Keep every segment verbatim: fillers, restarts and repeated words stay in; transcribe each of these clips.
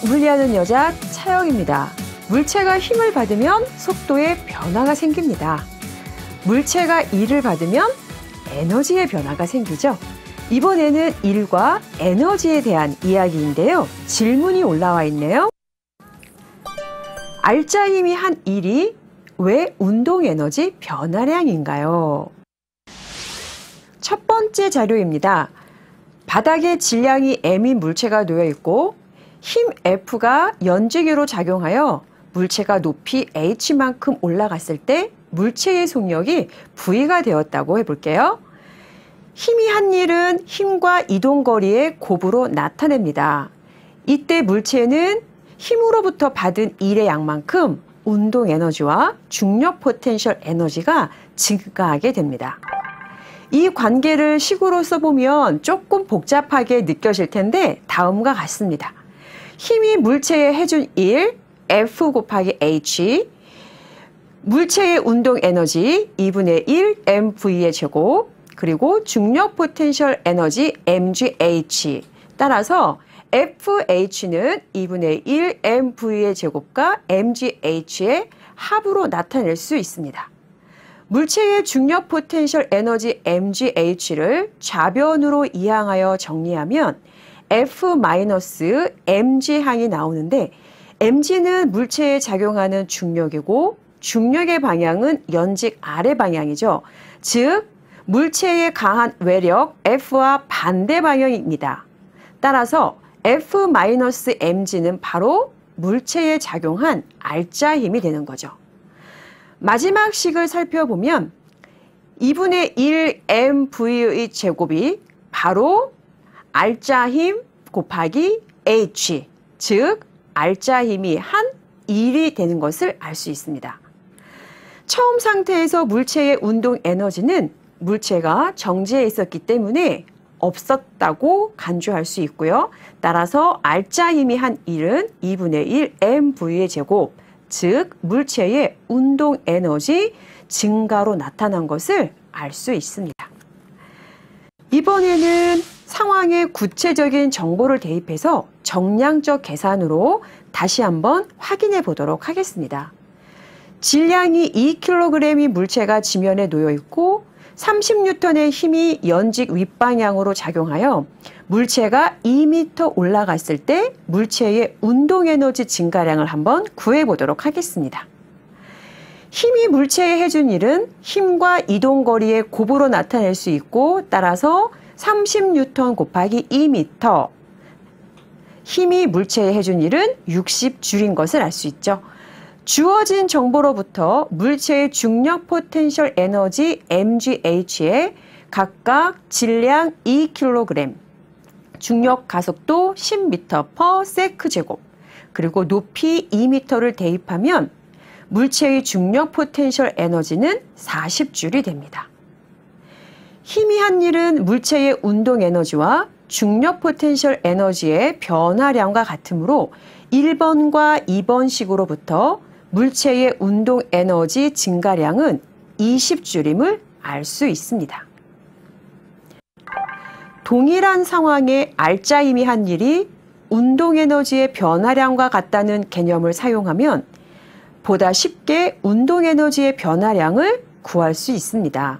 물리하는 여자 차영입니다. 물체가 힘을 받으면 속도에 변화가 생깁니다. 물체가 일을 받으면 에너지의 변화가 생기죠. 이번에는 일과 에너지에 대한 이야기인데요. 질문이 올라와 있네요. 알짜 힘이 한 일이 왜 운동 에너지 변화량인가요? 첫 번째 자료입니다. 바닥에 질량이 M인 물체가 놓여 있고 힘 F가 연지기로 작용하여 물체가 높이 H만큼 올라갔을 때 물체의 속력이 V가 되었다고 해볼게요. 힘이 한 일은 힘과 이동거리의 곱으로 나타냅니다. 이때 물체는 힘으로부터 받은 일의 양만큼 운동 에너지와 중력 포텐셜 에너지가 증가하게 됩니다. 이 관계를 식으로 써보면 조금 복잡하게 느껴질 텐데 다음과 같습니다. 힘이 물체에 해준 일, F 곱하기 H, 물체의 운동 에너지 이분의 일, 엠브이의 제곱, 그리고 중력 포텐셜 에너지 엠지에이치. 따라서 에프에이치는 이분의 일, 엠브이의 제곱과 엠지에이치의 합으로 나타낼 수 있습니다. 물체의 중력 포텐셜 에너지 엠지에이치를 좌변으로 이항하여 정리하면 F-엠지항이 나오는데 엠지는 물체에 작용하는 중력이고 중력의 방향은 연직 아래 방향이죠. 즉 물체의 강한 외력 F와 반대 방향입니다. 따라서 F-엠지는 바로 물체에 작용한 알짜 힘이 되는 거죠. 마지막 식을 살펴보면 이분의 일 엠브이의 제곱이 바로 알짜 힘 곱하기 H, 즉 알짜 힘이 한 일이 되는 것을 알 수 있습니다. 처음 상태에서 물체의 운동 에너지는 물체가 정지해 있었기 때문에 없었다고 간주할 수 있고요. 따라서 알짜 힘이 한 일은 이분의 일 엠브이의 제곱, 즉 물체의 운동 에너지 증가로 나타난 것을 알 수 있습니다. 이번에는 상황에 구체적인 정보를 대입해서 정량적 계산으로 다시 한번 확인해 보도록 하겠습니다. 질량이 이 킬로그램이 물체가 지면에 놓여 있고 삼십 뉴턴의 힘이 연직 윗방향으로 작용하여 물체가 이 미터 올라갔을 때 물체의 운동 에너지 증가량을 한번 구해 보도록 하겠습니다. 힘이 물체에 해준 일은 힘과 이동거리의 곱으로 나타낼 수 있고 따라서 삼십 뉴턴 곱하기 이 미터, 힘이 물체에 해준 일은 육십 줄인 것을 알 수 있죠. 주어진 정보로부터 물체의 중력 포텐셜 에너지 엠지에이치에 각각 질량 이 킬로그램, 중력 가속도 십 미터 퍼 세크 제곱, 그리고 높이 이 미터를 대입하면 물체의 중력 포텐셜 에너지는 사십 줄이 됩니다. 힘이 한 일은 물체의 운동 에너지와 중력 포텐셜 에너지의 변화량과 같으므로 일 번과 이 번 식으로부터 물체의 운동 에너지 증가량은 이십 줄임을 알 수 있습니다. 동일한 상황에 알짜 힘이 한 일이 운동 에너지의 변화량과 같다는 개념을 사용하면 보다 쉽게 운동 에너지의 변화량을 구할 수 있습니다.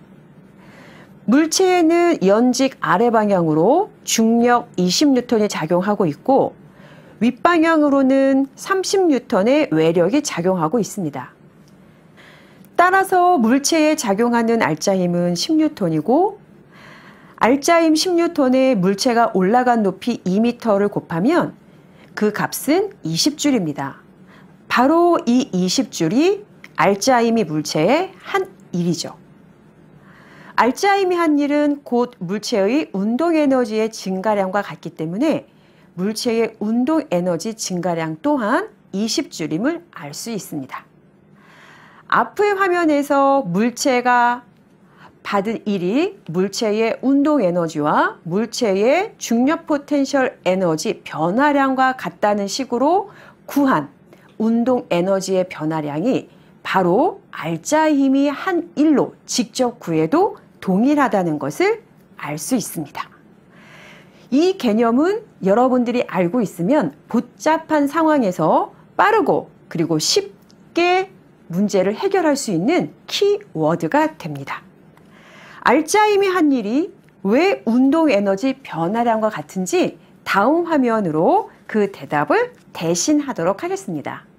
물체에는 연직 아래 방향으로 중력 이십 뉴턴이 작용하고 있고 윗방향으로는 삼십 뉴턴의 외력이 작용하고 있습니다. 따라서 물체에 작용하는 알짜 힘은 십 뉴턴이고 알짜 힘 십 뉴턴에 물체가 올라간 높이 이 미터를 곱하면 그 값은 이십 줄입니다. 바로 이 이십 줄이 알짜 힘이 물체의 한 일이죠. 알짜 힘이 한 일은 곧 물체의 운동 에너지의 증가량과 같기 때문에 물체의 운동 에너지 증가량 또한 이십 줄임을 알 수 있습니다. 앞의 화면에서 물체가 받은 일이 물체의 운동 에너지와 물체의 중력 포텐셜 에너지 변화량과 같다는 식으로 구한 운동 에너지의 변화량이 바로 알짜 힘이 한 일로 직접 구해도 동일하다는 것을 알 수 있습니다. 이 개념은 여러분들이 알고 있으면 복잡한 상황에서 빠르고 그리고 쉽게 문제를 해결할 수 있는 키워드가 됩니다. 알짜임이 한 일이 왜 운동 에너지 변화량과 같은지 다음 화면으로 그 대답을 대신하도록 하겠습니다.